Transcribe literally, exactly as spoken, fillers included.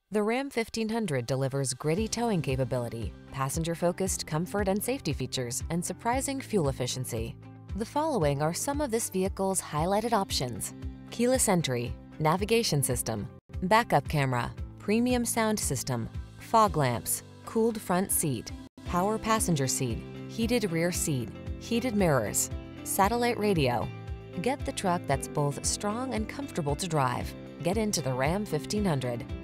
The Ram fifteen hundred delivers gritty towing capability, passenger-focused comfort and safety features, and surprising fuel efficiency. The following are some of this vehicle's highlighted options: keyless entry, navigation system, backup camera, premium sound system, fog lamps, cooled front seat, power passenger seat, heated rear seat, heated mirrors, satellite radio. Get the truck that's both strong and comfortable to drive. Get into the Ram fifteen hundred.